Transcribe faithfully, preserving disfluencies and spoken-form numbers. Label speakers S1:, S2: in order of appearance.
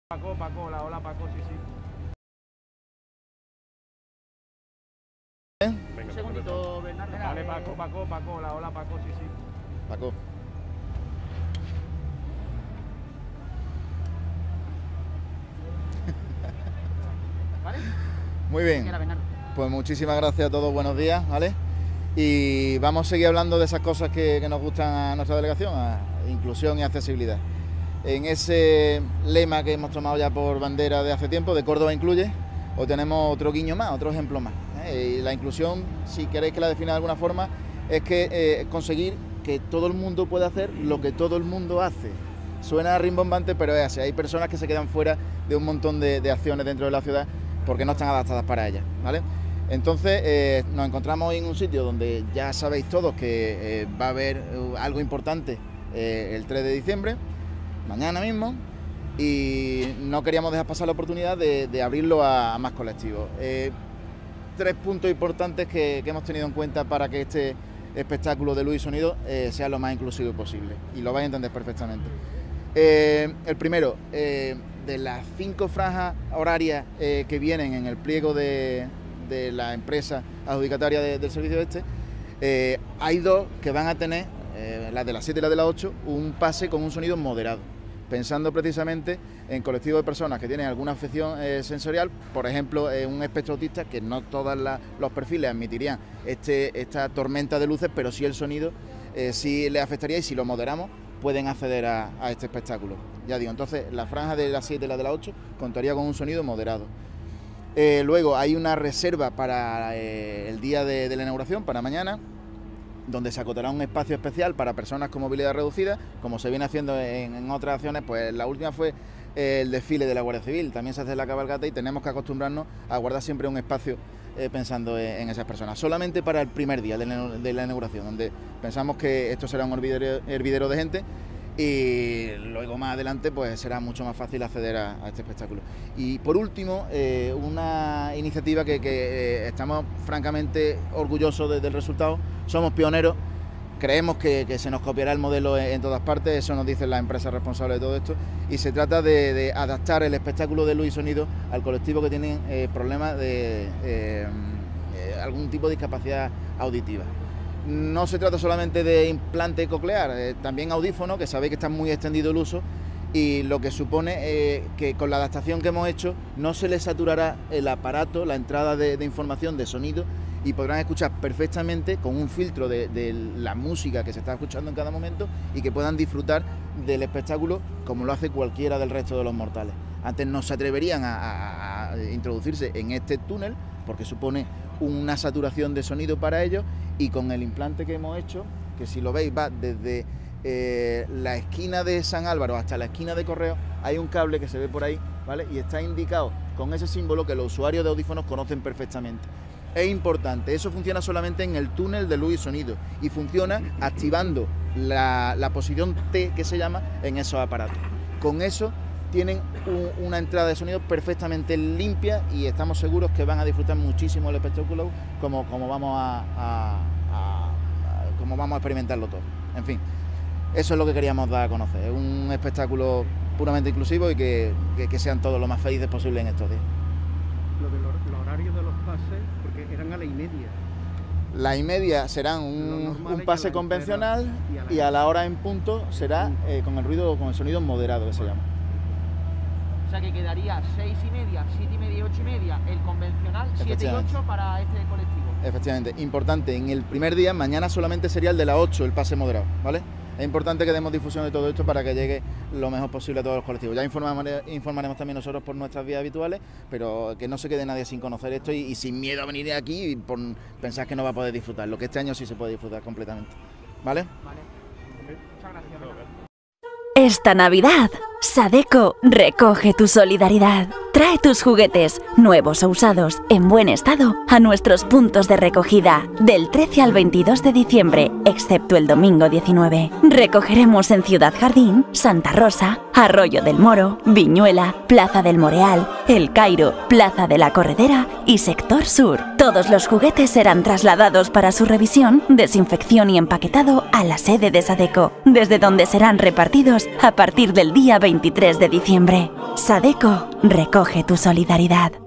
S1: Paco, Paco, hola, hola Paco, sí, sí.
S2: Venga, un segundito, Bernardo.
S1: Vale, Paco, Paco, Paco, hola, hola Paco, sí, sí.
S3: Paco.
S2: ¿Vale?
S3: Muy bien. Pues muchísimas gracias a todos, buenos días, ¿vale? Y vamos a seguir hablando de esas cosas que, que nos gustan a nuestra delegación, a inclusión y accesibilidad. En ese lema que hemos tomado ya por bandera de hace tiempo, de Córdoba incluye, os tenemos otro guiño más, otro ejemplo más, ¿eh? Y la inclusión, si queréis que la defina de alguna forma, es que eh, conseguir que todo el mundo pueda hacer lo que todo el mundo hace. Suena rimbombante, pero es así. Hay personas que se quedan fuera de un montón de, de acciones dentro de la ciudad porque no están adaptadas para ellas, ¿vale? Entonces eh, nos encontramos en un sitio donde ya sabéis todos que eh, va a haber uh, algo importante eh, el tres de diciembre, mañana mismo, y no queríamos dejar pasar la oportunidad de, de abrirlo a, a más colectivos. Eh, tres puntos importantes que, que hemos tenido en cuenta para que este espectáculo de luz y sonido eh, sea lo más inclusivo posible, y lo vais a entender perfectamente. Eh, el primero, eh, de las cinco franjas horarias eh, que vienen en el pliego de, de la empresa adjudicataria de, del servicio este, eh, hay dos que van a tener, eh, las de las siete y las de las ocho, un pase con un sonido moderado, pensando precisamente en colectivos de personas que tienen alguna afección eh, sensorial, por ejemplo, eh, un espectro autista, que no todos los perfiles admitirían este, esta tormenta de luces, pero sí el sonido eh, sí les afectaría, y si lo moderamos pueden acceder a, a este espectáculo. Ya digo, entonces la franja de las siete y la de las ocho contaría con un sonido moderado. Eh, luego hay una reserva para eh, el día de, de la inauguración, para mañana, donde se acotará un espacio especial para personas con movilidad reducida, como se viene haciendo en, en otras acciones. Pues la última fue eh, el desfile de la Guardia Civil, también se hace la cabalgata, y tenemos que acostumbrarnos a guardar siempre un espacio eh, pensando en, en esas personas, solamente para el primer día de la, de la inauguración, donde pensamos que esto será un hervidero, hervidero de gente, y luego más adelante pues será mucho más fácil acceder a, a este espectáculo. Y por último, eh, una iniciativa que, que eh, estamos francamente orgullosos de, del resultado. Somos pioneros, creemos que, que se nos copiará el modelo en, en todas partes, eso nos dicen las empresas responsables de todo esto, y se trata de, de adaptar el espectáculo de luz y sonido al colectivo que tienen eh, problemas de eh, eh, algún tipo de discapacidad auditiva. No se trata solamente de implante coclear, eh, también audífono, que sabéis que está muy extendido el uso, y lo que supone eh, que con la adaptación que hemos hecho no se les saturará el aparato, la entrada de, de información, de sonido, y podrán escuchar perfectamente con un filtro de, de la música que se está escuchando en cada momento, y que puedan disfrutar del espectáculo como lo hace cualquiera del resto de los mortales. Antes no se atreverían a, a, a introducirse en este túnel porque supone una saturación de sonido para ellos, y con el implante que hemos hecho, que si lo veis va desde eh, la esquina de San Álvaro hasta la esquina de Correo, hay un cable que se ve por ahí, ¿vale? Y está indicado con ese símbolo que los usuarios de audífonos conocen perfectamente. Es importante, eso funciona solamente en el túnel de luz y sonido, y funciona activando la, la posición T, que se llama, en esos aparatos. Con eso tienen un, una entrada de sonido perfectamente limpia, y estamos seguros que van a disfrutar muchísimo el espectáculo como, como, vamos a, a, a, a, como vamos a experimentarlo todo. En fin, eso es lo que queríamos dar a conocer, es un espectáculo puramente inclusivo, y que, que, que sean todos lo más felices posible en estos días.
S4: Lo de los, los horarios de los pases, porque eran a la y media.
S3: La y media serán un, un pase convencional, y a, la, y a la hora en punto será eh, con el ruido, con el sonido moderado, que se llama.
S2: O sea que quedaría seis y media, siete y media y ocho y media el convencional, siete y ocho para este colectivo.
S3: Efectivamente, importante, en el primer día, mañana solamente sería el de las ocho, el pase moderado, ¿vale? Es importante que demos difusión de todo esto para que llegue lo mejor posible a todos los colectivos. Ya informaremos, informaremos también nosotros por nuestras vías habituales, pero que no se quede nadie sin conocer esto y, y sin miedo a venir aquí y por pensar que no va a poder disfrutar, lo que este año sí se puede disfrutar completamente, ¿vale?
S2: Vale. Muchas gracias.
S5: Esta Navidad, Sadeco recoge tu solidaridad. Trae tus juguetes, nuevos o usados, en buen estado, a nuestros puntos de recogida del trece al veintidós de diciembre, excepto el domingo diecinueve. Recogeremos en Ciudad Jardín, Santa Rosa, Arroyo del Moro, Viñuela, Plaza del Moreal, El Cairo, Plaza de la Corredera y Sector Sur. Todos los juguetes serán trasladados para su revisión, desinfección y empaquetado a la sede de Sadeco, desde donde serán repartidos a partir del día veintitrés de diciembre. Sadeco, recoge tu solidaridad.